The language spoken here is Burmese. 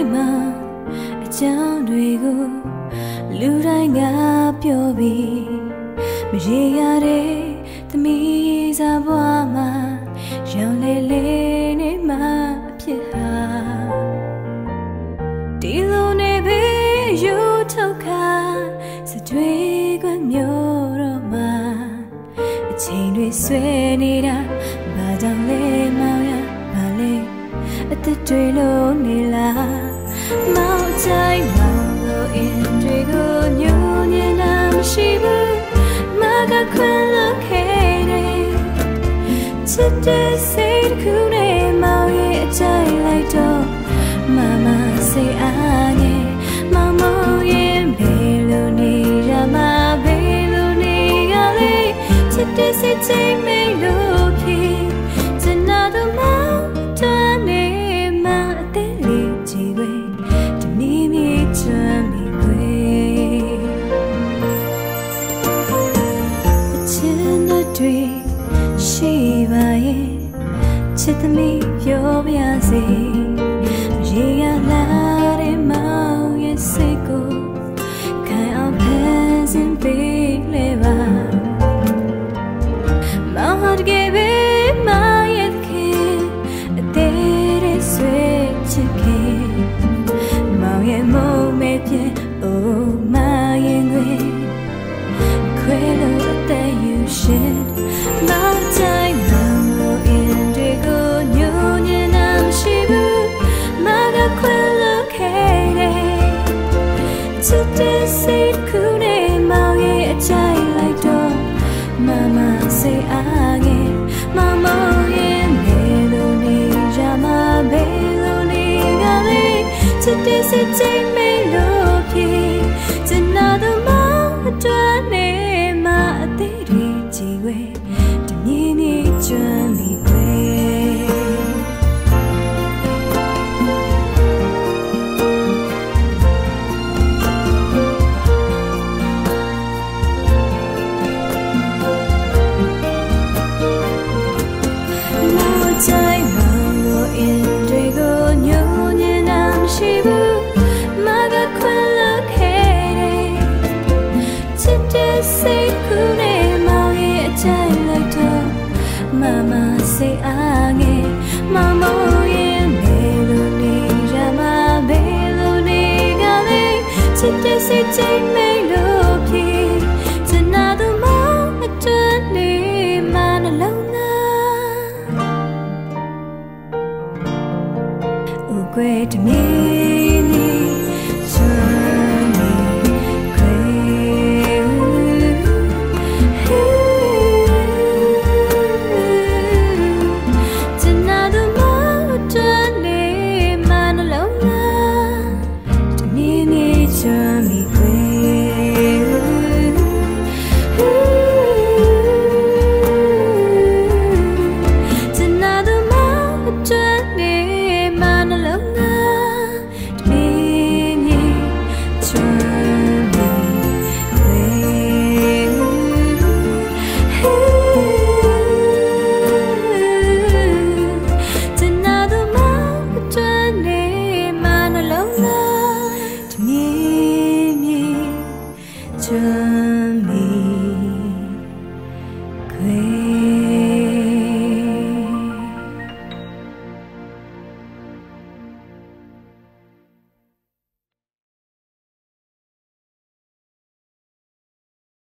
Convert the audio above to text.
မှာအကြောင်းတွေကိုလူတိုင်းကပြောပြီးမရေရတဲ့သမီးစားဘွားမှာရောင်လေလေနေမှအဖြစ်ဟာဒီလိုနေပြီယူထုတ်ခါစတွေကမျိုးတော့မှအချိန်တွေဆွဲနေတာဘာကြောင့်လဲမောင်ရဘာလဲအသက်တွေလုံးနေလားမောင်ချိုင်မောင်လို့အင်းတွေကိုညှို့ညင်တာမရှိဘူးမကခွင့်လို့ခဲ့တယ်ချစ်တဲ့စိတ်တစ်ခုနဲ့မောင်ရဲ့အကြိုက်လိုက်တော့မမစိတ်အားငယ်မောင်မောင်ရဲ့ဘယ်လိုနေရမှာဘယ်လိုနေရလဲချစ်တဲ့စိတ်ချင်းမိလို့ဖြစ်စနာတော့မောင်တန်းနေမှာအသေးလေးကြည့်ွယ်ဒီမိမိချမ်းမိွယ်အချစ်နဲ့တွေ့ရှိပါရဲ့ချစ်သမီးပြောပြစေရေရလာတဲ့မောင်ရဲ့စိတ်ကိုခံအောင်ဖန်ဆင်းပေးလေပါမောင်ဟာတကယ်ပဲမောင်ရဲ့ခင်အသေးတဲ့ဆွေချစ်ခင်မောင်ရဲ့မုံမဲ့ပြည့်အိုးမရင်ခွေခွေလို့အသက်ယူရှင်မောင်တိုင်းမောင်လို့အင်းတွေကိုညှို့ညင်တာမရှိဘူးမကခွင့်လို့ခဲ့တယ်ချစ်တဲ့စိတ်ခုနဲ့မောင်ရဲ့အကြိုက်လိုက်တော့မမစိတ်အားငယ်မောင်မောင်ရဲ့ဘယ်လိုနေရမှာဘယ်လိုနေကလေးချစ်တဲ့စိတ်ချင်းမိလို့ဖြစ်စနာတော့မောင်အတွက်နေမှာအသေးတွေကြည့်ဝဲဒီမြင်မြင်ကျွမ်းမိွယ်စိတ်ကူးနဲ့မောင်ရဲ့အကြိုက်လိုက်တော့မမစိတ်အားငယ်မမောင်ရဲ့ဘယ်လိုနေရမှာဘယ်လိုနေကလေးချစ်တဲ့စိတ်ချင်းမိလို့ဖြစ်စနာတော့မောင်အတွက်နေမှနှလုံးသားဥကွယ်တမီ